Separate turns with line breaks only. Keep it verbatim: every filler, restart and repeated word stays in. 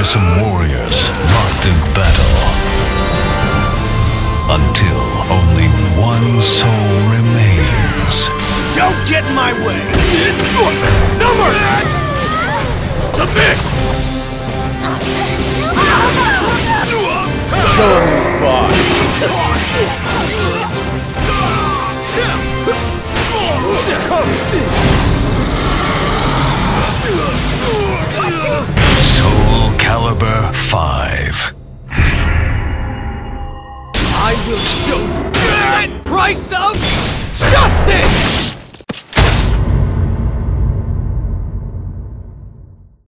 awesome warriors locked in battle. Until only one soul remains.
Don't get in my way! Numbers! Submit! Show him his boss!
Soul Calibur five.
I will show you the price of justice!